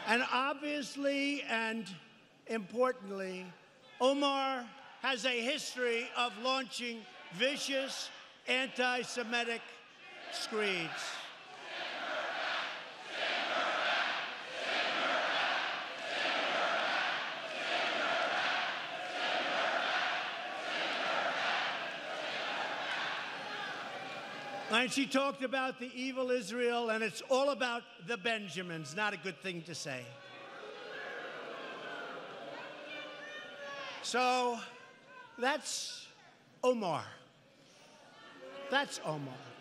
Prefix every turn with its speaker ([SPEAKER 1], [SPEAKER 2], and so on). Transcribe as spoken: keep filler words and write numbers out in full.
[SPEAKER 1] And obviously and importantly, Omar has a history of launching vicious anti-Semitic screeds. And she talked about the evil Israel, and it's all about the Benjamins. Not a good thing to say. So that's Omar. That's Omar.